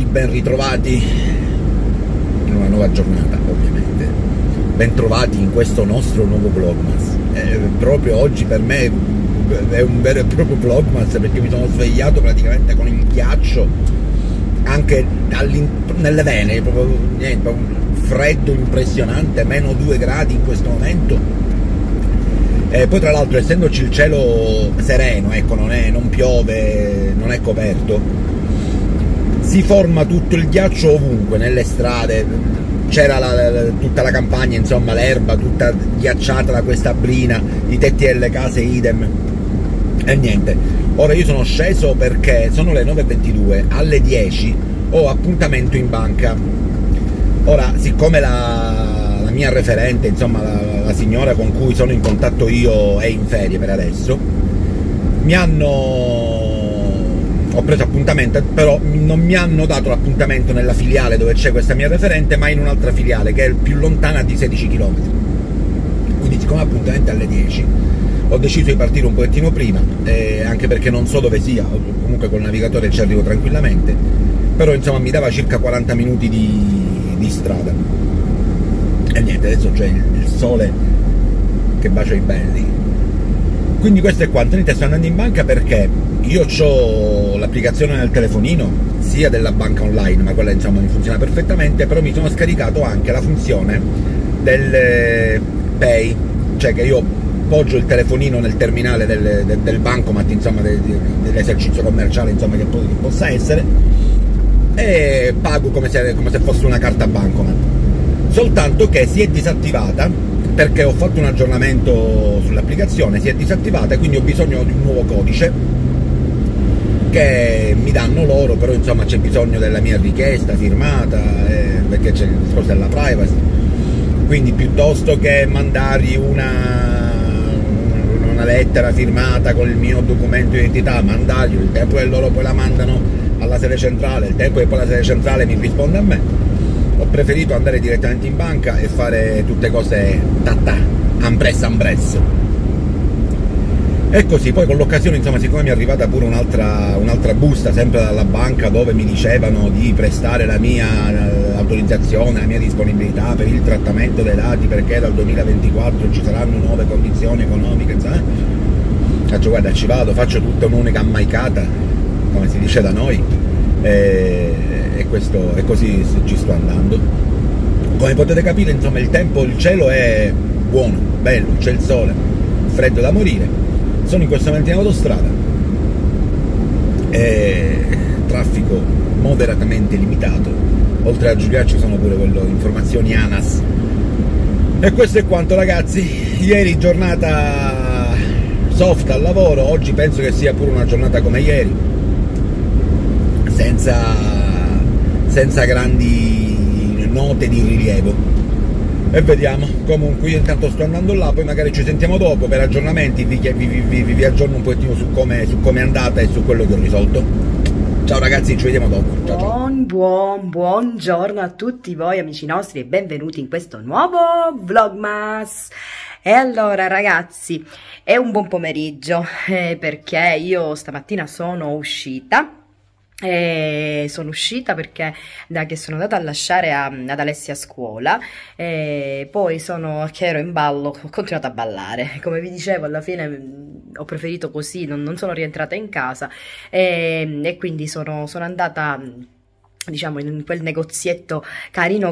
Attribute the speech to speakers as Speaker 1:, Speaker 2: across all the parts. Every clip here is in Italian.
Speaker 1: ben ritrovati in una nuova giornata, ovviamente. Ben trovati in questo nostro nuovo Vlogmas. Proprio oggi per me è un vero e proprio Vlogmas, perché mi sono svegliato praticamente con il ghiaccio anche nelle vene, proprio niente, un freddo impressionante, meno 2 gradi in questo momento. Poi tra l'altro, essendoci il cielo sereno, ecco, non piove, non è coperto, si forma tutto il ghiaccio ovunque, nelle strade, c'era tutta la campagna, insomma, l'erba tutta ghiacciata da questa brina, i tetti delle case idem, e niente. Ora io sono sceso perché sono le 9:22, alle 10 ho appuntamento in banca. Ora, siccome la mia referente, insomma la signora con cui sono in contatto io è in ferie per adesso, ho preso appuntamento, però non mi hanno dato l'appuntamento nella filiale dove c'è questa mia referente, ma in un'altra filiale che è più lontana di 16 km. Quindi, siccome l'appuntamento è alle 10, ho deciso di partire un pochettino prima, anche perché non so dove sia, comunque col navigatore ci arrivo tranquillamente, però insomma mi dava circa 40 minuti di strada. E niente, adesso c'è il sole che bacia i belli. Quindi questo è quanto. Niente, sto andando in banca perché io ho l'applicazione nel telefonino, sia della banca online, ma quella insomma mi funziona perfettamente, però mi sono scaricato anche la funzione del Pay, cioè che io poggio il telefonino nel terminale del bancomat, insomma, dell'esercizio commerciale, insomma, che possa essere, e pago come se fosse una carta bancomat. Soltanto che si è disattivata perché ho fatto un aggiornamento sull'applicazione, si è disattivata e quindi ho bisogno di un nuovo codice che mi danno loro, però insomma c'è bisogno della mia richiesta firmata, perché c'è il discorso della privacy. Quindi piuttosto che mandargli una lettera firmata con il mio documento di identità, mandargli il tempo che loro poi la mandano alla sede centrale, il tempo che poi la sede centrale mi risponde a me, ho preferito andare direttamente in banca e fare tutte cose ambress. E così, poi con l'occasione, insomma, siccome mi è arrivata pure un'altra busta, sempre dalla banca, dove mi dicevano di prestare la mia autorizzazione, la mia disponibilità per il trattamento dei dati, perché dal 2024 ci saranno nuove condizioni economiche, faccio, guarda, ci vado, faccio tutta un'unica ammaicata, come si dice da noi, e questo, e così ci sto andando. Come potete capire, insomma, il tempo, il cielo è buono, bello, c'è il sole, freddo da morire. Sono in questo momento in autostrada, traffico moderatamente limitato, oltre a Giulia ci sono pure informazioni ANAS. E questo è quanto, ragazzi. Ieri giornata soft al lavoro, oggi penso che sia pure una giornata come ieri, senza grandi note di rilievo. E vediamo. Comunque io intanto sto andando là, poi magari ci sentiamo dopo per aggiornamenti, vi aggiorno un pochettino su come è andata e su quello che ho risolto. Ciao ragazzi, ci vediamo dopo. Ciao.
Speaker 2: Buongiorno a tutti voi amici nostri e benvenuti in questo nuovo Vlogmas. E allora ragazzi, è un buon pomeriggio, perché io stamattina sono uscita. Sono uscita perché che sono andata a lasciare ad Alessia a scuola, poi che ero in ballo, ho continuato a ballare, come vi dicevo, alla fine ho preferito così, non sono rientrata in casa, e quindi sono andata, diciamo, in quel negozietto carino,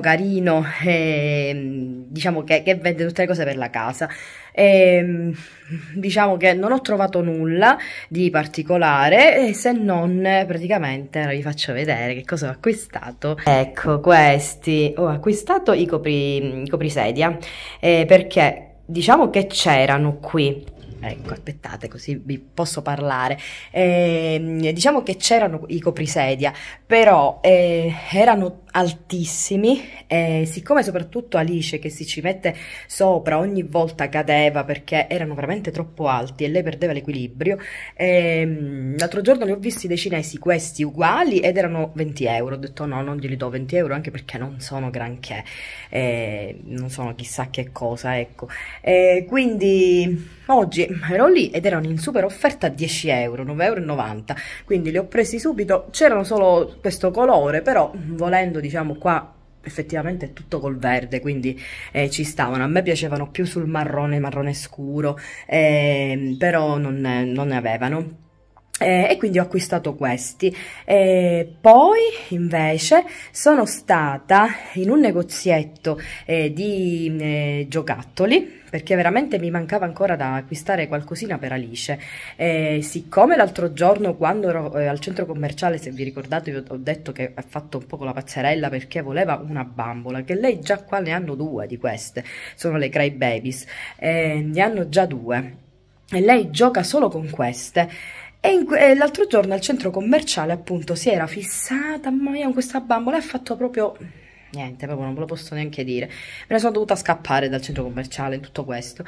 Speaker 2: diciamo che vende tutte le cose per la casa. Diciamo che non ho trovato nulla di particolare, se non praticamente, ora vi faccio vedere che cosa ho acquistato. Ecco, questi ho acquistato i coprisedia, perché diciamo che c'erano qui. Ecco, aspettate, così vi posso parlare. Diciamo che c'erano i coprisedia, però erano altissimi, e siccome soprattutto Alice che si ci mette sopra ogni volta cadeva perché erano veramente troppo alti e lei perdeva l'equilibrio, l'altro giorno li ho visti dei cinesi questi uguali ed erano 20 euro. Ho detto no, non glieli do 20 euro anche perché non sono granché, non sono chissà che cosa, ecco. Quindi oggi ero lì ed erano in super offerta a 10 euro, 9,90 euro, quindi li ho presi subito. C'erano solo questo colore, però volendo, diciamo, qua effettivamente è tutto col verde, quindi ci stavano. A me piacevano più sul marrone, marrone scuro, però non ne avevano. E quindi ho acquistato questi. Poi invece sono stata in un negozietto di giocattoli, perché veramente mi mancava ancora da acquistare qualcosina per Alice. Siccome l'altro giorno quando ero al centro commerciale, se vi ricordate, vi ho detto che ha fatto un po' la pazzerella perché voleva una bambola, che lei già qua ne hanno due di queste, sono le Cry Babies, ne hanno già due e lei gioca solo con queste. E l'altro giorno al centro commerciale appunto si era fissata, mamma mia, con questa bambola, e ha fatto proprio niente, proprio non ve lo posso neanche dire. Me ne sono dovuta scappare dal centro commerciale in tutto questo.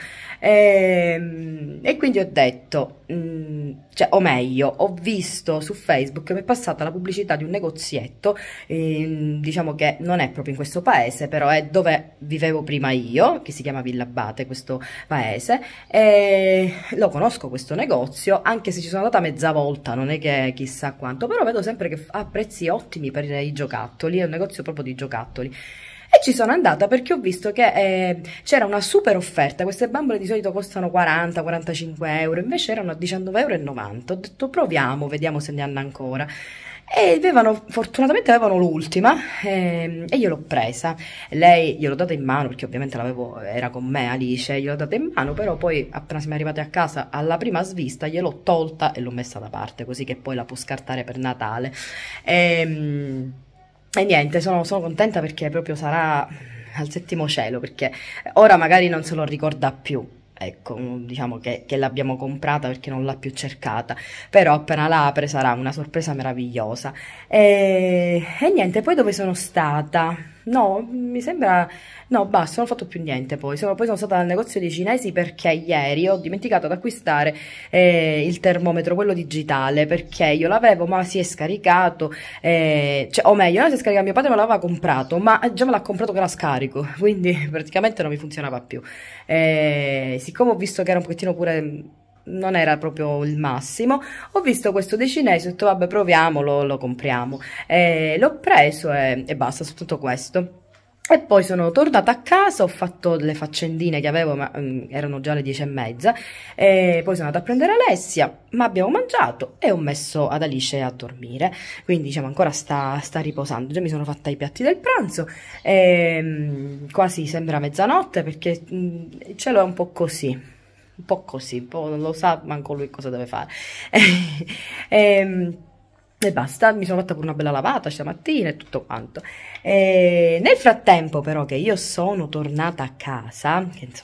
Speaker 2: E quindi ho detto, cioè, o meglio, ho visto su Facebook che mi è passata la pubblicità di un negozietto, diciamo che non è proprio in questo paese, però è dove vivevo prima io, che si chiama Villa Abate, questo paese. Lo conosco questo negozio, anche se ci sono andata mezza volta, non è che chissà quanto, però vedo sempre che ha prezzi ottimi per i giocattoli, è un negozio proprio di giocattoli. E ci sono andata perché ho visto che c'era una super offerta. Queste bambole di solito costano 40-45 euro, invece erano a 19,90 €. Ho detto proviamo, vediamo se ne hanno ancora. E fortunatamente avevano l'ultima, e io l'ho presa. Lei gliel'ho data in mano perché ovviamente era con me Alice, gliel'ho data in mano, però poi appena siamo arrivati a casa alla prima svista gliel'ho tolta e l'ho messa da parte così che poi la può scartare per Natale. E niente, sono contenta perché proprio sarà al settimo cielo, perché ora magari non se lo ricorda più. Ecco, diciamo che l'abbiamo comprata perché non l'ha più cercata, però appena la apre sarà una sorpresa meravigliosa. E niente, poi dove sono stata? No, mi sembra... No, basta, non ho fatto più niente poi. Poi sono stata al negozio dei cinesi perché ieri ho dimenticato di acquistare il termometro, quello digitale, perché io l'avevo ma si è scaricato, cioè, o meglio, non si è scaricato, mio padre me l'aveva comprato, ma già me l'ha comprato che era scarico, quindi praticamente non mi funzionava più. Siccome ho visto che era un pochettino pure... non era proprio il massimo, ho visto questo dei cinesi, ho detto vabbè proviamolo, lo compriamo, l'ho preso e basta, soltanto questo. E poi sono tornata a casa, ho fatto le faccendine che avevo, ma erano già le 10:30, e poi sono andata a prendere Alessia, ma abbiamo mangiato e ho messo ad Alice a dormire, quindi diciamo ancora sta riposando. Già mi sono fatta i piatti del pranzo, quasi sembra mezzanotte perché il cielo è un po' così, non lo sa manco lui cosa deve fare. E basta, mi sono fatta pure una bella lavata stamattina e tutto quanto. Nel frattempo però che io sono tornata a casa,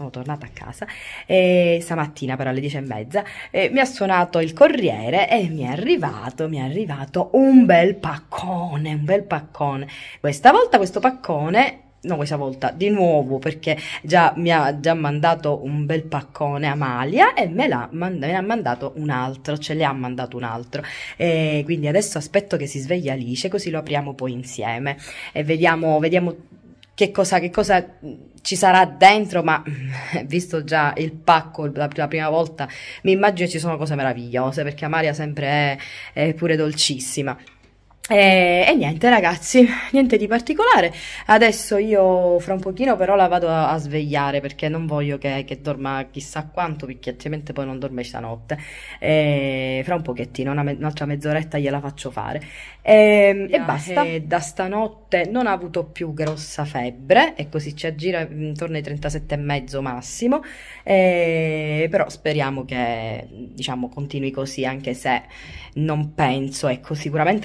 Speaker 2: stamattina però alle 10:30, mi ha suonato il corriere e mi è arrivato un bel paccone, Questa volta questo paccone... No, questa volta di nuovo perché mi ha già mandato un bel paccone Amalia e me ne ha mandato un altro, ce le ha mandato un altro, quindi adesso aspetto che si svegli Alice così lo apriamo poi insieme e vediamo che cosa ci sarà dentro, ma visto già il pacco la prima volta mi immagino ci sono cose meravigliose perché Amalia sempre è pure dolcissima. E niente ragazzi, niente di particolare. Adesso io fra un pochino però la vado a svegliare perché non voglio che dorma chissà quanto, perché altrimenti poi non dorme stanotte. Fra un pochettino, un'altra mezz'oretta gliela faccio fare. E basta. Da stanotte non ha avuto più grossa febbre e così ci aggira intorno ai 37,5 massimo, però speriamo che diciamo continui così, anche se non penso, ecco, sicuramente l'andata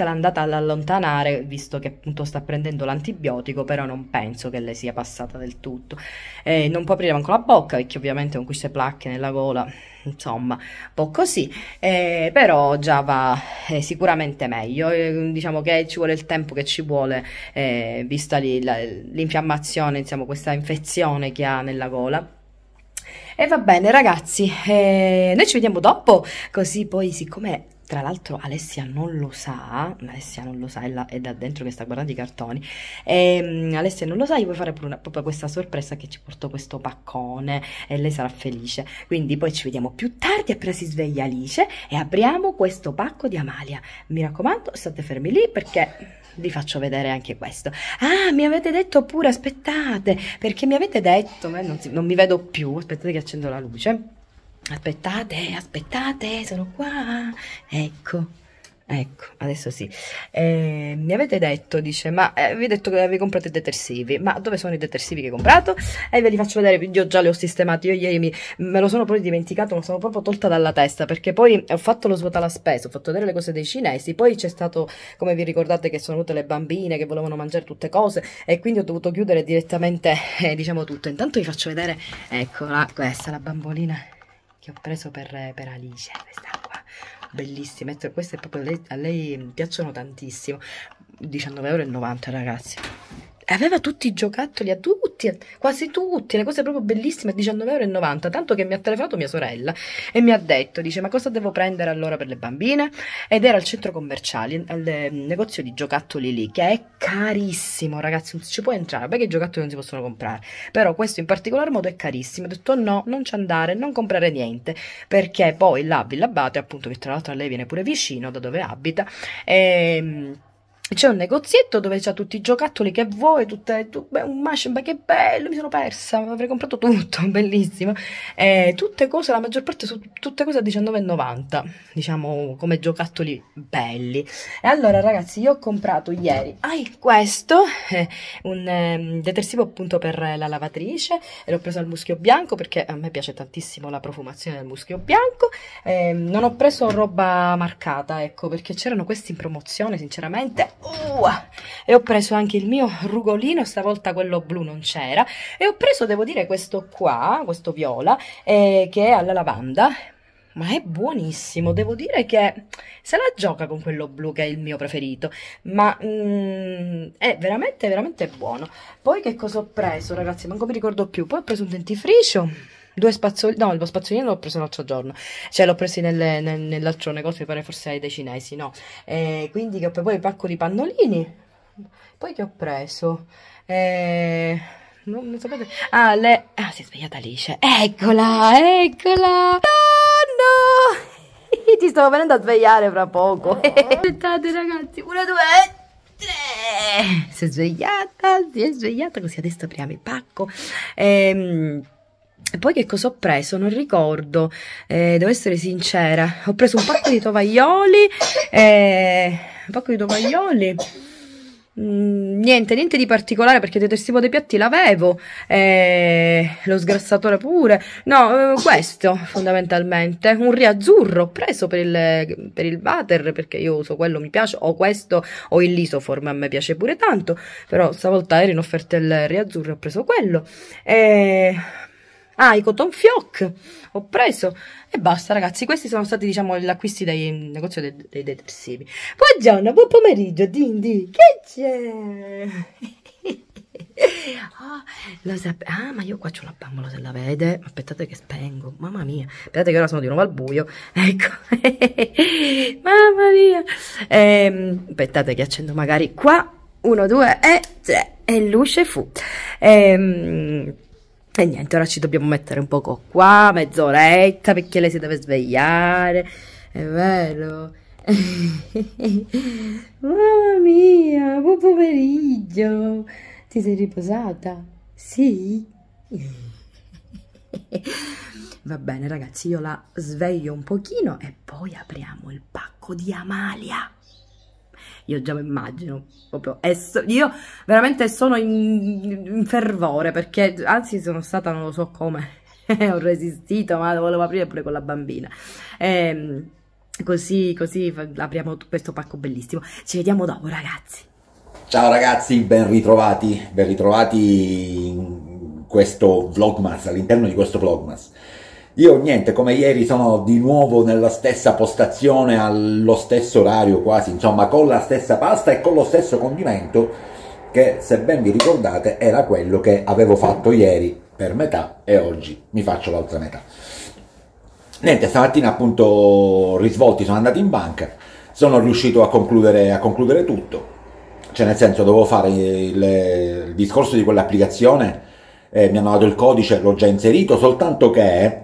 Speaker 2: allontanare, visto che appunto sta prendendo l'antibiotico, però non penso che le sia passata del tutto. Non può aprire manco la bocca, perché ovviamente con queste placche nella gola, insomma, un po' così, però già va sicuramente meglio. Diciamo che ci vuole il tempo che ci vuole, vista l'infiammazione, insomma, questa infezione che ha nella gola. E va bene ragazzi, noi ci vediamo dopo, così poi, siccome tra l'altro Alessia non lo sa, è da dentro che sta guardando i cartoni, Alessia non lo sa, io voglio fare proprio questa sorpresa, che ci porto questo paccone e lei sarà felice. Quindi poi ci vediamo più tardi, appena si sveglia Alice, e apriamo questo pacco di Amalia. Mi raccomando, state fermi lì, perché vi faccio vedere anche questo. Ah, mi avete detto pure, aspettate, perché mi avete detto, non mi vedo più, aspettate che accendo la luce. Aspettate, sono qua. Ecco, adesso sì. Mi avete detto, dice, ma vi ho detto che vi comprate i detersivi. Ma dove sono i detersivi che hai comprato? E ve li faccio vedere, io già li ho sistemati. Io ieri me lo sono proprio dimenticato, me lo sono proprio tolta dalla testa, perché poi ho fatto lo svuota la spesa, ho fatto vedere le cose dei cinesi, poi c'è stato, come vi ricordate, che sono venute le bambine che volevano mangiare tutte cose, e quindi ho dovuto chiudere direttamente, diciamo, tutto. Intanto vi faccio vedere, eccola, questa, la bambolina che ho preso per Alice, questa qua, bellissima. Queste proprio a lei piacciono tantissimo. 19,90 € ragazzi. Aveva tutti i giocattoli, a tutti, quasi tutti, le cose proprio bellissime, 19,90 €, tanto che mi ha telefonato mia sorella e mi ha detto, dice, ma cosa devo prendere allora per le bambine? Ed era al centro commerciale, al negozio di giocattoli lì, che è carissimo ragazzi, non ci può entrare, perché i giocattoli non si possono comprare, però questo in particolar modo è carissimo. Ho detto no, non ci andare, non comprare niente, perché poi là a Villa Abate, appunto, che tra l'altro a lei viene pure vicino da dove abita, c'è un negozietto dove c'ha tutti i giocattoli che vuoi, un Mashba, che bello, mi sono persa, avrei comprato tutto, bellissimo. Tutte cose, la maggior parte sono tutte cose a 19,90 €, diciamo, come giocattoli belli. E allora ragazzi, io ho comprato ieri, questo, un detersivo appunto per la lavatrice, e l'ho preso al muschio bianco, perché a me piace tantissimo la profumazione del muschio bianco. Non ho preso roba marcata, ecco, perché c'erano questi in promozione, sinceramente. E ho preso anche il mio rugolino, stavolta quello blu non c'era, e ho preso, devo dire, questo qua, questo viola, che è alla lavanda, ma è buonissimo. Devo dire che se la gioca con quello blu, che è il mio preferito, ma è veramente veramente buono. Poi che cosa ho preso ragazzi, manco mi ricordo più. Poi ho preso un dentifricio, due spazzolini, no, lo spazzolino l'ho preso l'altro giorno, cioè l'ho preso nell'altro negozio, mi pare forse dei cinesi, no? Quindi che poi il pacco di pannolini. Poi che ho preso? Non sapete? Si è svegliata Alice. Eccola! No! Ti stavo venendo a svegliare fra poco. Aspettate ragazzi, 1, 2, 3. Si è svegliata, così adesso apriamo il pacco. E poi che cosa ho preso? Non ricordo, devo essere sincera. Ho preso un pacco di tovaglioli, niente di particolare, perché il detersivo dei piatti l'avevo, lo sgrassatore pure, no, questo fondamentalmente, un riazzurro ho preso per il water, perché io uso quello, mi piace, o questo o il Lisoform, a me piace pure tanto, però stavolta era in offerta il riazzurro, ho preso quello. I cotton fioc ho preso, e basta ragazzi. Questi sono stati, diciamo, gli acquisti del negozio dei detersivi. Buongiorno, buon pomeriggio, Dindi, che c'è? Ma io qua c'ho una bambola, se la vede. Aspettate che spengo, mamma mia, aspettate che ora sono di nuovo al buio, ecco. Mamma mia, aspettate che accendo magari qua, 1, 2 e 3, e luce fu. E niente, ora ci dobbiamo mettere un poco qua, mezz'oretta, perché lei si deve svegliare, è vero? Mamma mia, buon pomeriggio, ti sei riposata? Sì? Va bene ragazzi, io la sveglio un pochino e poi apriamo il pacco di Amalia. Io già mi immagino, proprio, io veramente sono in fervore, perché anzi sono stata, non lo so come, ho resistito, ma lo volevo aprire pure con la bambina. così apriamo questo pacco bellissimo. Ci vediamo dopo, ragazzi.
Speaker 1: Ciao ragazzi, ben ritrovati in questo vlogmas, all'interno di questo vlogmas. Io niente, come ieri sono di nuovo nella stessa postazione, allo stesso orario quasi, insomma con la stessa pasta e con lo stesso condimento che, se ben vi ricordate, era quello che avevo fatto ieri per metà e oggi mi faccio l'altra metà. Niente, stamattina appunto risvolti, sono andato in banca, sono riuscito a concludere tutto, cioè nel senso dovevo fare il discorso di quell'applicazione, mi hanno dato il codice, l'ho già inserito, soltanto che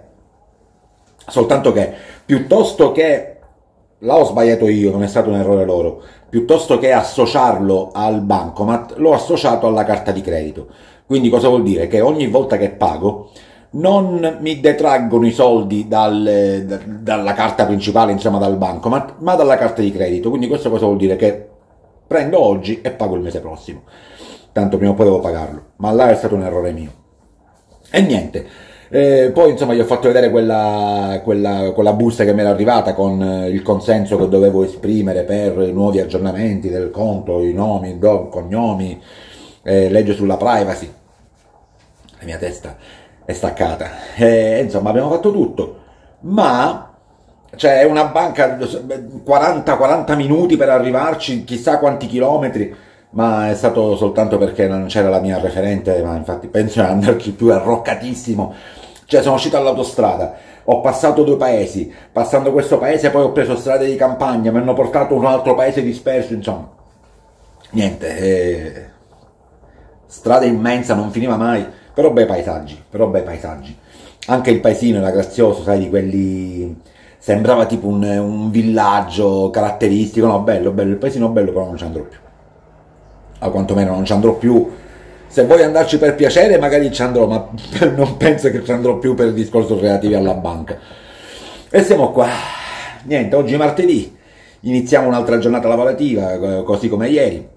Speaker 1: piuttosto che, l'ho sbagliato io, non è stato un errore loro, piuttosto che associarlo al bancomat, l'ho associato alla carta di credito. Quindi cosa vuol dire? Che ogni volta che pago non mi detraggono i soldi dalla carta principale, insomma dal bancomat, ma dalla carta di credito. Quindi questo cosa vuol dire? Che prendo oggi e pago il mese prossimo. Tanto prima o poi devo pagarlo, ma là è stato un errore mio. E niente. Poi insomma gli ho fatto vedere quella busta che mi era arrivata con il consenso che dovevo esprimere per i nuovi aggiornamenti del conto, i nomi, cognomi, legge sulla privacy. La mia testa è staccata. Insomma abbiamo fatto tutto, ma cioè è una banca, 40 minuti per arrivarci, chissà quanti chilometri, ma è stato soltanto perché non c'era la mia referente, ma infatti penso di andarci più arroccatissimo. Cioè sono uscito all'autostrada, ho passato 2 paesi, passando questo paese poi ho preso strade di campagna, mi hanno portato un altro paese disperso, insomma niente, strada immensa, non finiva mai, però bei paesaggi, anche il paesino era grazioso, sai, di quelli, sembrava tipo un villaggio caratteristico, no, bello, il paesino bello, però non ci andrò più, a quantomeno non ci andrò più. Se vuoi andarci per piacere magari ci andrò, ma non penso che ci andrò più per discorsi relativi alla banca. E siamo qua, niente, oggi è martedì, iniziamo un'altra giornata lavorativa, così come ieri.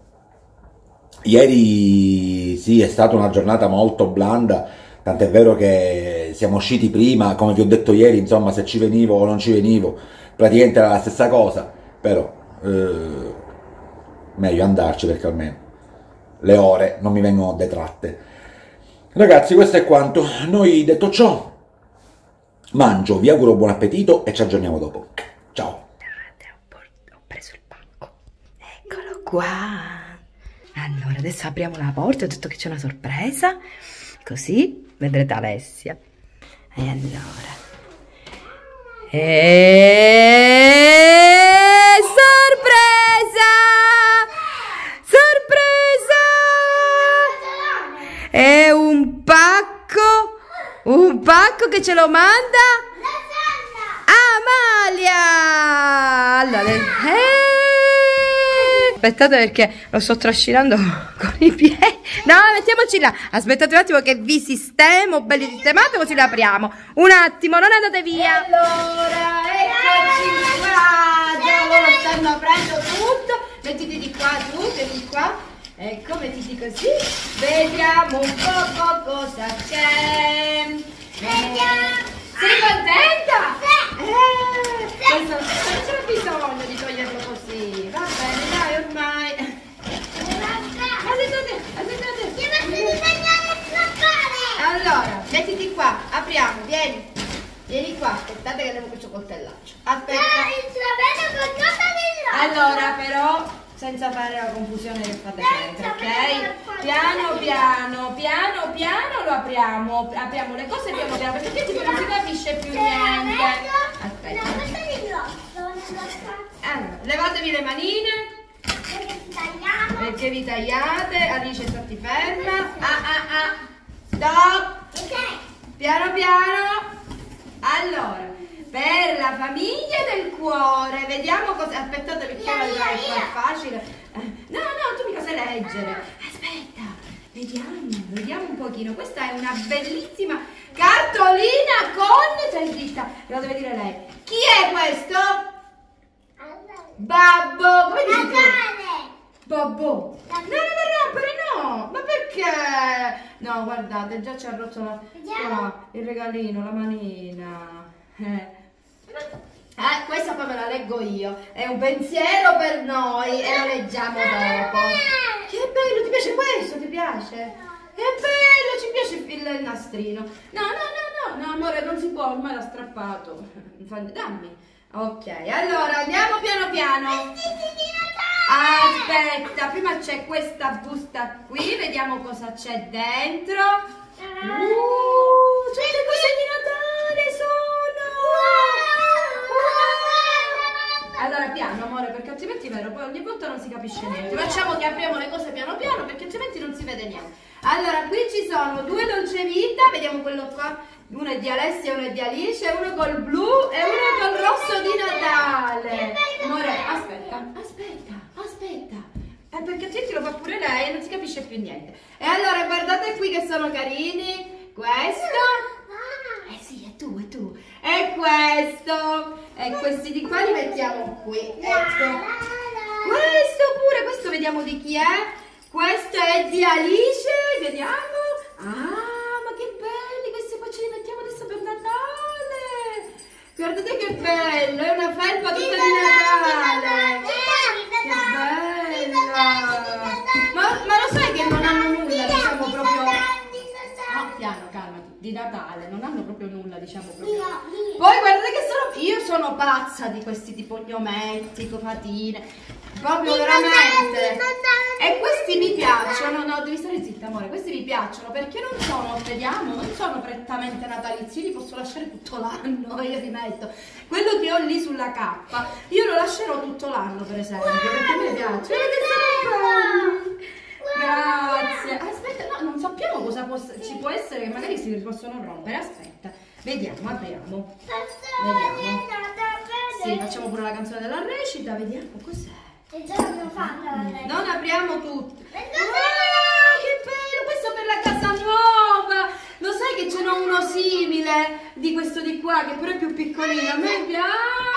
Speaker 1: Ieri sì, è stata una giornata molto blanda, tant'è vero che siamo usciti prima, come vi ho detto ieri, insomma se ci venivo o non ci venivo, praticamente era la stessa cosa, però meglio andarci perché almeno le ore non mi vengono detratte. Ragazzi, questo è quanto. Noi, detto ciò, mangio, vi auguro buon appetito e ci aggiorniamo dopo. Ciao.
Speaker 2: Ho preso il pacco, eccolo qua. Allora adesso apriamo la porta, ho detto che c'è una sorpresa, così vedrete Alessia. E allora sorpresa! È un pacco che ce lo manda Amalia. Allora, aspettate perché lo sto trascinando con i piedi. No, mettiamoci là. Aspettate un attimo che vi sistemo, belli sistemato, così lo apriamo. Un attimo, non andate via. Allora, eccoci qua. Già loro stanno aprendo tutto. Mettiti di qua, tu, mettiti qua. Ecco, mettiti così, vediamo un po' cosa c'è. Sei contenta? Sì! Non c'è bisogno di toglierlo così, va bene, dai, ormai. Aspettate. Ti metto di tagliare e strappare. Allora, mettiti qua, apriamo, vieni qua, aspettate che devo questo coltellaccio. Aspetta. Allora, però senza fare la confusione che fate sempre, ok? Piano lo apriamo le cose piano perché tipo non si capisce più niente. Aspetta. Allora, levatevi le manine perché vi tagliate. Alice, stati ferma. Stop. Piano. Allora, per la famiglia del cuore, vediamo cosa. Aspettate perché ora è facile. No, tu mica sai leggere. Aspetta, vediamo un pochino. Questa è una bellissima cartolina con. Lo deve dire lei. Chi è questo? Babbo. Come dici tu? Babbo. No, ma perché? No, guardate, già ci ha rotto il regalino, la manina. Questa poi me la leggo io. È un pensiero per noi e lo leggiamo dopo. Che bello, ti piace questo? Ti piace? Che bello, ci piace il nastrino. No, amore, non si può, ormai l'ha strappato. Dammi. Ok, allora andiamo piano piano. Aspetta, prima c'è questa busta qui, vediamo cosa c'è dentro. Tutte cose di Natale sono! Allora piano amore, perché altrimenti vero, poi ogni volta non si capisce niente. Facciamo che apriamo le cose piano piano perché altrimenti non si vede niente. Allora qui ci sono 2 dolce vita, vediamo quello qua, uno è di Alessia e uno è di Alice, uno col blu e uno col rosso di Natale. Amore, aspetta. Perché altrimenti lo fa pure lei e non si capisce più niente. E allora guardate qui che sono carini. Questo. Sì, è tu. E questo. E questi di qua li mettiamo qui. Ecco. Questo pure, questo vediamo di chi è. Questo è di Alice. Vediamo. Ma che belli. Questi qua ce li mettiamo adesso per Natale. Guardate che bello. È una felpa tutta di Natale. Che bella. Ma lo sai che non hanno nulla, diciamo proprio. Piano, calmati, di Natale, non hanno proprio nulla, diciamo proprio. Poi guardate che io sono pazza di questi tipo gnometti, cofatine, proprio veramente. E questi mi piacciono, no, devi stare zitta amore, questi mi piacciono perché non sono, vediamo, non sono prettamente natalizi, li posso lasciare tutto l'anno, io li metto. Quello che ho lì sulla cappa, io lo lascerò tutto l'anno per esempio, perché mi piace. Grazie. Aspetta, no, non sappiamo cosa ci può essere, che magari si possono rompere. Aspetta, vediamo, apriamo. Vediamo. Sì, facciamo pure la canzone della recita, vediamo cos'è.
Speaker 3: E già l'abbiamo fatta la recita.
Speaker 2: Non apriamo tutto. Che bello, questo per la casa nuova. Lo sai che ce n'ho uno simile di questo di qua, che però è più piccolino. A me piace.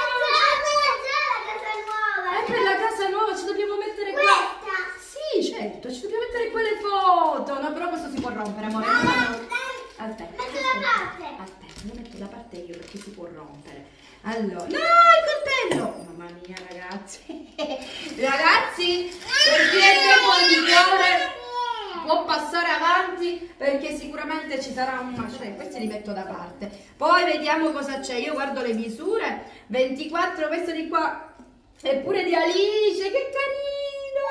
Speaker 2: È per la casa nuova, ci dobbiamo mettere qua. Sì, certo, ci dobbiamo mettere quelle foto. No, però questo si può rompere, amore. Aspetta, lo metto da parte io perché si può rompere. Allora, no, il coltello! Mamma mia, ragazzi. Ragazzi, per chi è debole di cuore può passare avanti perché sicuramente ci sarà un macello. Questi li metto da parte. Poi vediamo cosa c'è. Io guardo le misure. 24, questo di qua. E pure di Alice, che carino!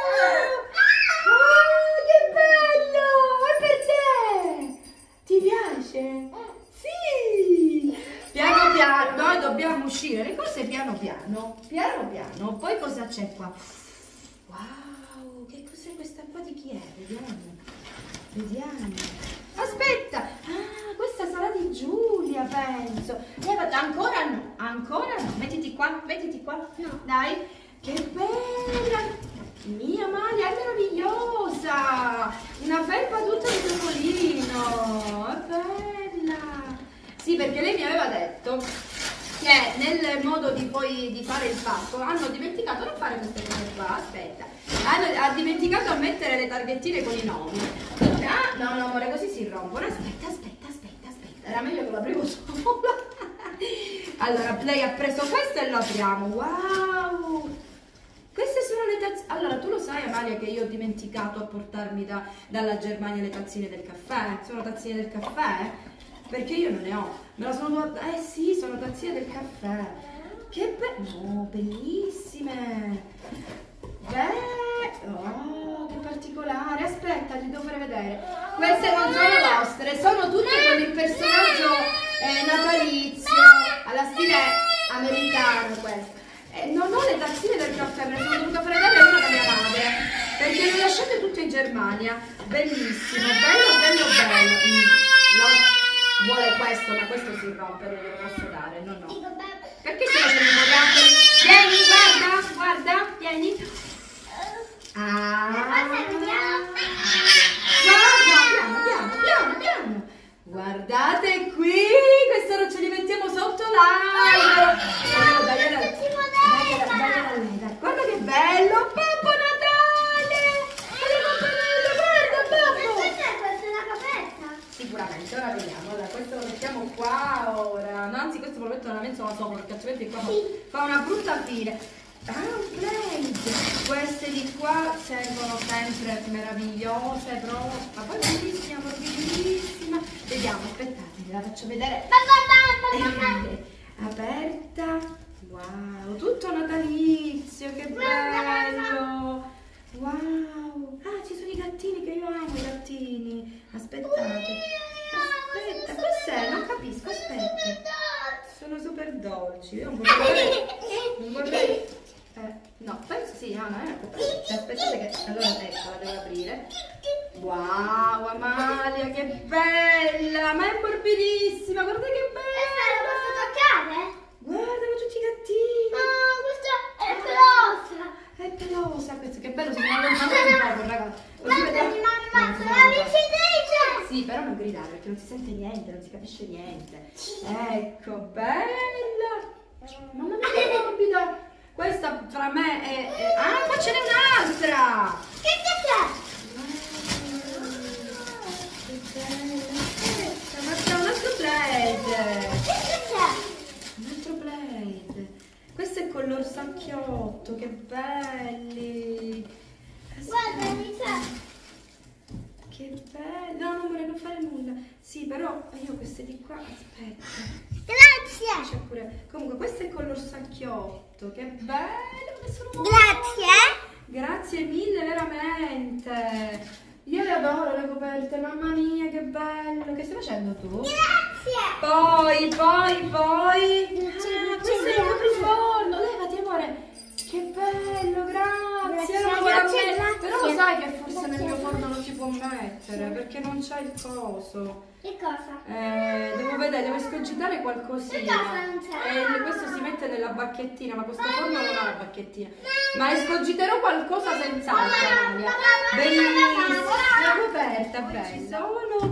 Speaker 2: Che bello! È per te! Ti piace? Sì! Piano piano, noi dobbiamo uscire le cose piano piano. Poi cosa c'è qua? Wow, che cos'è questa qua di chi è? Vediamo. Aspetta! Questa sarà di Giulia, penso. Ancora no. Mettiti qua. No. Dai, che bella! Mia Maria, è meravigliosa! Una felpa tutta di topolino! È bella! Sì, perché lei mi aveva detto che nel modo di fare il pacco hanno dimenticato non fare queste cose qua, aspetta, ha dimenticato a mettere le targhettine con i nomi. No amore, così si rompono. Aspetta, era meglio che lo aprivo sola. Allora, lei ha preso questo e lo apriamo. Wow! Queste sono le tazzine. Allora, tu lo sai, Amalia, che io ho dimenticato a portarmi dalla Germania le tazzine del caffè? Sono tazzine del caffè? Perché io non ne ho. Me la sono... sì, sono tazzine del caffè. Che no, bellissime. Oh, che particolare. Aspetta, li devo fare vedere. Queste non sono vostre, sono tutte con il personaggio natalizio, alla stile americano questo. Non ho le tazzine del caffè, me le sono dovuta fare vedere una da mia madre, perché le lasciate tutte in Germania. Bellissimo, bello. Vuole questo, ma questo si rompe, non glielo posso dare, no. Perché ce lo teniamo anche? Vieni, guarda, vieni. Piano. Guardate qui, questo lo ce li mettiamo sotto l'albero. Guarda che bello, Babbo Natale! Guarda, Babbo!
Speaker 3: Questa è una capetta?
Speaker 2: Sicuramente, ora vediamo. Allora, questo lo mettiamo mettiamo qua ora. No, anzi, questo me lo metto nella mensola sopra, perché altrimenti qua fa una brutta fine. Ah, un plate! Queste di qua servono sempre meravigliose, proprio. Ma poi bellissima, morbidissima. Vediamo, aspettate, ve la faccio vedere. Aperta. Wow, tutto natalizio, che bello. Wow. Ah, ci sono i gattini, che io amo i gattini. Aspettate. Aspetta, cos'è? Non capisco, aspetta. Sono super dolci. Io non vorrei... no, penso sì, Anna, aspettate che... Allora, ecco, la devo aprire. Wow, Amalia, che bella! Ma è morbidissima, guarda che bella!
Speaker 3: La posso toccare?
Speaker 2: Guardano tutti i gattini!
Speaker 3: Ah, questa è pelosa!
Speaker 2: È pelosa questo, che bello, si mi allontana un po', ragazzi.
Speaker 3: Guardami, mamma, sono la vincitrice!
Speaker 2: Sì, però non gridare perché non si sente niente, non si capisce niente. Ecco, bella! Mamma mia, che morbida! Questa fra me è... Ah, qua ce n'è un'altra!
Speaker 3: Che c'è?
Speaker 2: Aspetta, ma c'è un altro plate!
Speaker 3: Che c'è?
Speaker 2: Un altro plate! Questo è con l'orsacchiotto, che belli!
Speaker 3: Guarda, mi c'è.
Speaker 2: Che bello! No, non vorrei non fare nulla. Sì, però io queste di qua, aspetta.
Speaker 3: Grazie!
Speaker 2: C'è pure... Comunque questo è con l'orsacchiotto, che bello! Che sono
Speaker 3: Grazie!
Speaker 2: Grazie mille, veramente! Io le adoro le coperte, mamma mia, che bello! Che stai facendo tu?
Speaker 3: Grazie!
Speaker 2: Poi...
Speaker 3: C'è
Speaker 2: questo è il copriforno! Levati, amore! Che bello, grazie!
Speaker 3: Grazie.
Speaker 2: Però lo sai che forse nel mio forno non si può mettere, perché non c'è il coso.
Speaker 3: Che cosa?
Speaker 2: Devo vedere, devo escogitare qualcosina.
Speaker 3: Che cosa non c'è?
Speaker 2: Questo si mette nella bacchettina, ma questo forno non ha la bacchettina. Ma escogiterò qualcosa senz'altro, Amalia. Bellissima, la coperta, bella.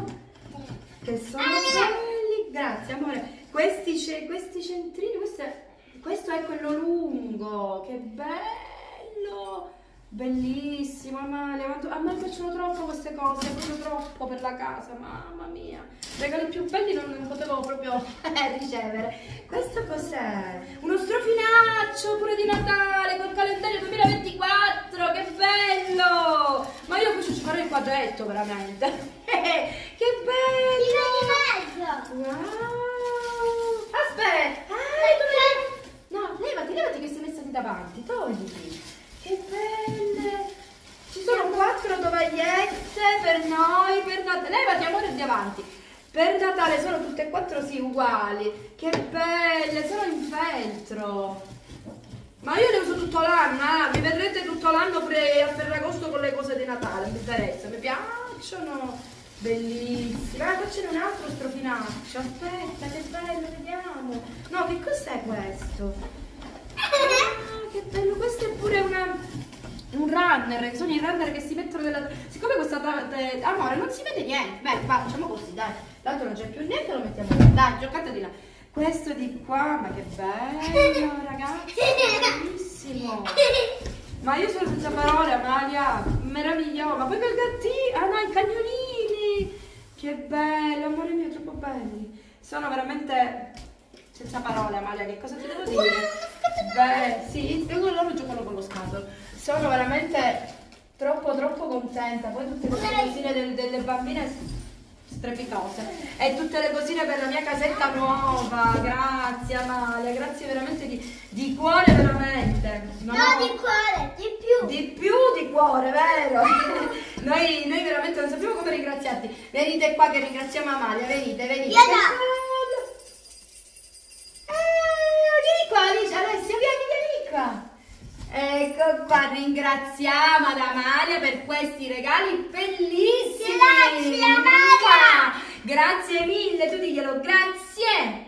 Speaker 2: Che sono belli. Grazie, amore. Questi centrini, questo è quello lungo. Che bello. Bellissimo, Amalia, a me piacciono troppo queste cose, proprio troppo per la casa, mamma mia. Regali più belli non potevo proprio ricevere. Questo cos'è? Uno strofinaccio pure di Natale col calendario 2024, che bello! Ma io qui ci farei il quadretto, veramente. Che bello!
Speaker 3: Di mezzo!
Speaker 2: Wow! Aspetta! No, levati che sei messa di davanti, togliti. Che belle! Ci sono 4 tovagliette per noi, per Natale. Levati, amore, di avanti. Per Natale sono tutte e 4 sì uguali. Che belle, sono in feltro. Ma io le uso tutto l'anno, mi vedrete tutto l'anno pure a Ferragosto con le cose di Natale, mi interessa, mi piacciono. Bellissime. Ah, qua ce n'è un altro strofinaccio. Aspetta, che bello, vediamo. No, che cos'è questo? Ah, che bello, questo è pure un runner, sono i runner che si mettono nella... Siccome questa... amore, non si vede niente, beh, facciamo così, dai, tanto non c'è più niente, lo mettiamo là, dai, giocate di là. Questo di qua, ma che bello, ragazzi, bellissimo. Ma io sono senza parole, Amalia, meraviglioso, ma poi quel gattino, ah no, i cagnolini, che bello, amore mio, troppo belli. Sono veramente... senza parole, Amalia, che cosa ti devo dire? Beh, sì, loro giocano con lo scatolo. Sono veramente troppo contenta. Poi tutte le cosine delle bambine strepitose. E tutte le cosine per la mia casetta nuova. Grazie, Amalia, grazie veramente di cuore, veramente.
Speaker 3: No, di cuore, di più.
Speaker 2: Di più di cuore, vero? Noi veramente non sappiamo come ringraziarti. Venite qua che ringraziamo Amalia, venite. Vieni qua, Alessia, vieni qua. Ecco qua, ringraziamo ad Amalia per questi regali bellissimi.
Speaker 3: Grazie, Amalia.
Speaker 2: Grazie mille, tu diglielo, grazie.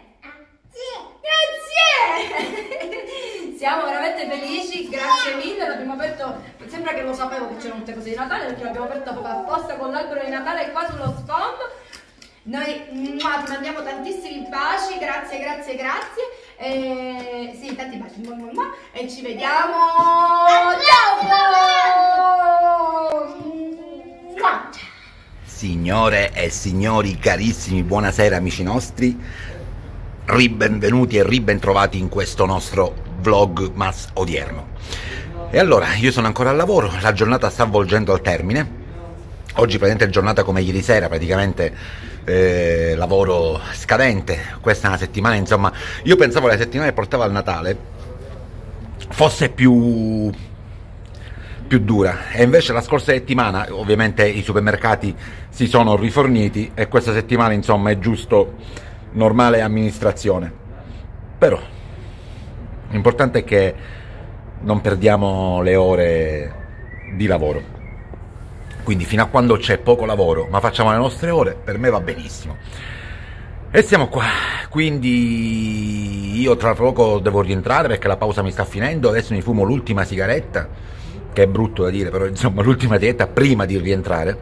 Speaker 2: Grazie. Siamo veramente felici, grazie mille, l'abbiamo aperto, sembra che lo sapevo che c'erano tutte cose di Natale perché l'abbiamo aperto proprio apposta con l'albero di Natale qua sullo sfondo. Noi ti mandiamo tantissimi baci, grazie. Sì, tanti baci, e ci vediamo dopo!
Speaker 1: Signore e signori carissimi, buonasera amici nostri, ribenvenuti e ribentrovati in questo nostro vlogmas odierno. E allora, io sono ancora al lavoro, la giornata sta avvolgendo al termine. Oggi praticamente è giornata come ieri sera, praticamente lavoro scadente. Questa è una settimana, insomma, io pensavo che la settimana che portava al Natale fosse più dura, e invece la scorsa settimana ovviamente i supermercati si sono riforniti e questa settimana insomma è giusto normale amministrazione. Però l'importante è che non perdiamo le ore di lavoro, quindi fino a quando c'è poco lavoro ma facciamo le nostre ore, per me va benissimo. E siamo qua, quindi io tra poco devo rientrare perché la pausa mi sta finendo, adesso mi fumo l'ultima sigaretta, che è brutto da dire, però insomma l'ultima dieta prima di rientrare,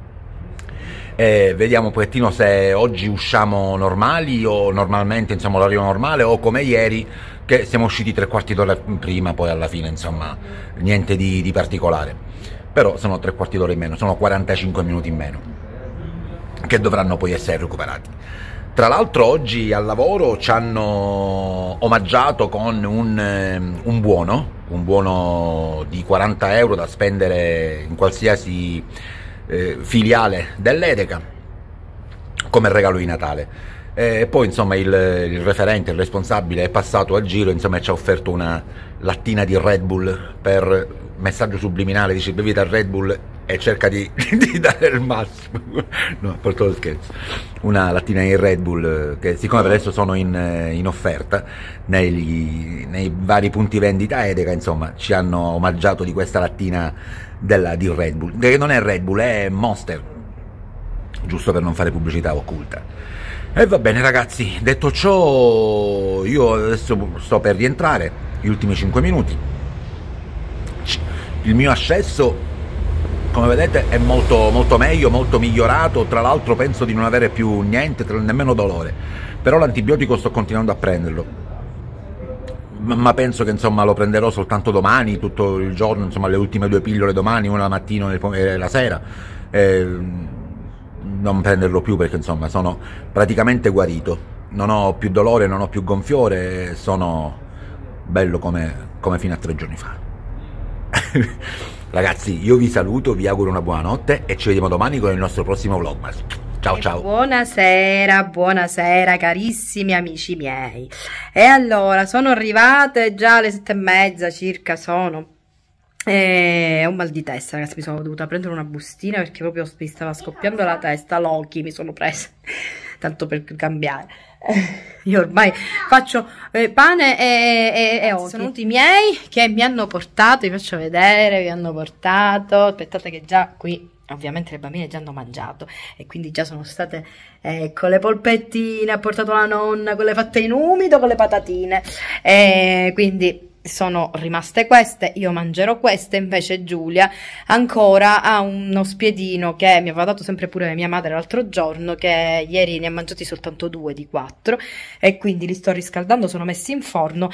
Speaker 1: e vediamo un pochettino se oggi usciamo normali o normalmente, insomma, l'orario normale, o come ieri che siamo usciti 3/4 d'ora prima, poi alla fine insomma niente di particolare, però sono 3/4 d'ora in meno, sono 45 minuti in meno che dovranno poi essere recuperati. Tra l'altro oggi al lavoro ci hanno omaggiato con un buono di 40 euro da spendere in qualsiasi filiale dell'Edeka come regalo di Natale. E poi insomma il referente, il responsabile è passato al giro, insomma, e ci ha offerto una lattina di Red Bull per messaggio subliminale, dice bevita Red Bull e cerca di dare il massimo. No, a parte lo scherzo, una lattina di Red Bull che siccome per adesso sono in offerta nei vari punti vendita Edeka, insomma ci hanno omaggiato di questa lattina di Red Bull, che non è Red Bull, è Monster, giusto per non fare pubblicità occulta. E va bene ragazzi, detto ciò io adesso sto per rientrare, gli ultimi 5 minuti. Il mio ascesso, come vedete, è molto meglio, molto migliorato. Tra l'altro penso di non avere più niente, nemmeno dolore, però l'antibiotico sto continuando a prenderlo, ma penso che insomma lo prenderò soltanto domani, tutto il giorno, insomma le ultime 2 pillole domani, una la mattina e la sera, non prenderlo più perché insomma sono praticamente guarito, non ho più dolore, non ho più gonfiore, sono bello come fino a 3 giorni fa. Ragazzi, io vi saluto, vi auguro una buona notte e ci vediamo domani con il nostro prossimo vlogmas. Ciao ciao.
Speaker 2: Buonasera carissimi amici miei. E allora sono arrivate già alle 7:30 circa, sono. Ho un mal di testa, ragazzi, mi sono dovuta prendere una bustina perché proprio mi stava scoppiando la testa. Loki mi sono presa, tanto per cambiare. Io ormai faccio pane e occhi. Sono venuti i miei che mi hanno portato, vi faccio vedere, vi hanno portato. Aspettate che già qui ovviamente le bambine già hanno mangiato e quindi già sono state, ecco, le polpettine, ha portato la nonna, quelle fatte in umido con le patatine, quindi sono rimaste queste, io mangerò queste, invece Giulia ancora ha uno spiedino che mi aveva dato sempre pure mia madre l'altro giorno, che ieri ne ha mangiati soltanto 2 di 4 e quindi li sto riscaldando, sono messi in forno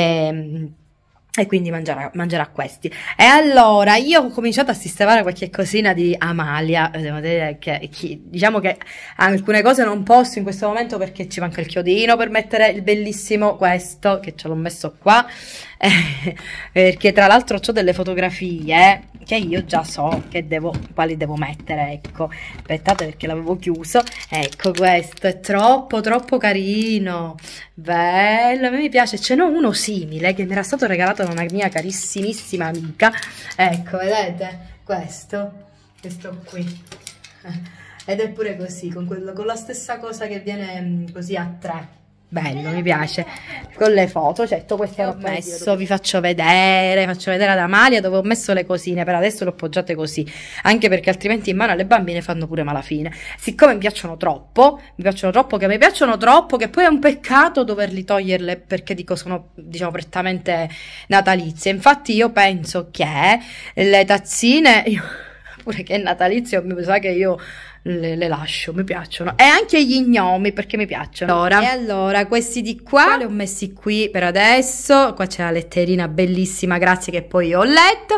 Speaker 2: e quindi mangerà questi. E allora io ho cominciato a sistemare qualche cosina di Amalia, devo dire che diciamo che alcune cose non posso in questo momento perché ci manca il chiodino per mettere il bellissimo questo, che ce l'ho messo qua, perché tra l'altro ho delle fotografie che io già so quali devo mettere, ecco, aspettate perché l'avevo chiuso, ecco, questo è troppo questo bello, a me mi piace. Ce n'ho uno simile che mi era stato regalato da una mia carissimissima amica, ecco, vedete, questo qui, ed è pure così, con la stessa cosa che viene così a 3. Bello, mi piace, con le foto, certo, queste ho messo, vi faccio vedere ad Amalia dove ho messo le cosine, per adesso le ho appoggiate così, anche perché altrimenti in mano alle bambine fanno pure malafine, siccome mi piacciono troppo, che poi è un peccato doverli toglierle perché dico sono, diciamo, prettamente natalizie. Infatti io penso che le tazzine, pure che è natalizio, mi sa che io le lascio, mi piacciono, e anche gli gnomi perché mi piacciono. E allora questi di qua li ho messi qui per adesso, qua c'è la letterina bellissima, grazie, che poi ho letto.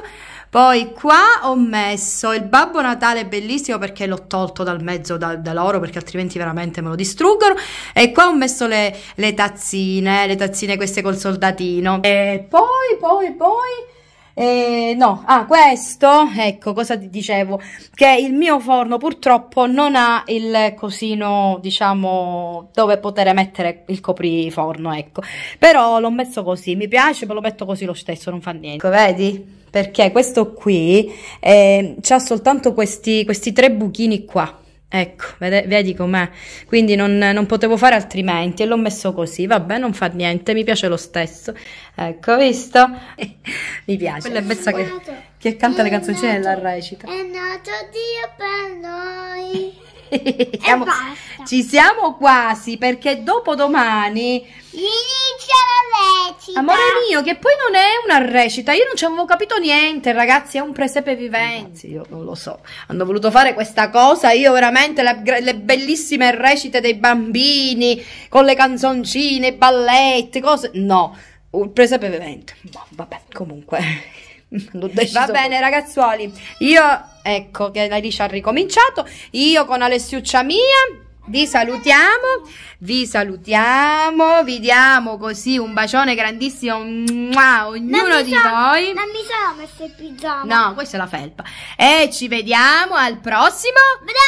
Speaker 2: Poi qua ho messo il Babbo Natale bellissimo perché l'ho tolto dal mezzo da loro, perché altrimenti veramente me lo distruggono. E qua ho messo le tazzine queste col soldatino. E poi no, questo, ecco, cosa ti dicevo, che il mio forno purtroppo non ha il cosino, diciamo, dove poter mettere il copriforno, ecco, però l'ho messo così, mi piace, me lo metto così lo stesso, non fa niente, ecco, vedi? Perché questo qui c'ha soltanto questi 3 buchini qua. Ecco, vedi com'è, quindi non potevo fare altrimenti e l'ho messo così, vabbè, non fa niente, mi piace lo stesso, ecco, visto? Mi piace. Quella è Bessa che canta le canzoncine e la recita.
Speaker 3: È nato Dio per noi.
Speaker 2: Ci siamo quasi, perché dopodomani
Speaker 3: inizia la recita.
Speaker 2: amore mio, che poi non è una recita, io non ci avevo capito niente, ragazzi, è un presepe vivente. Io non lo so, hanno voluto fare questa cosa, io veramente le bellissime recite dei bambini con le canzoncine, i balletti, cose, no, un presepe vivente. Vabbè, comunque va bene ragazzuoli, io ecco che la Alice ha ricominciato, io con Alessiuccia mia vi salutiamo, vi diamo così un bacione grandissimo a ognuno di voi.
Speaker 3: Non mi sono messo il pigiama.
Speaker 2: No, questa è la felpa. E ci vediamo al prossimo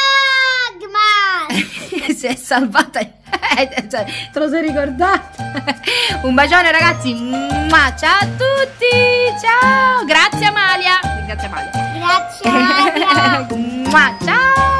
Speaker 3: Vlogmas.
Speaker 2: Si è salvata. Te lo sei ricordato? Un bacione ragazzi. Ciao a tutti. Ciao. Grazie Amalia. Grazie Amalia.
Speaker 3: Grazie Alia.
Speaker 2: Ciao.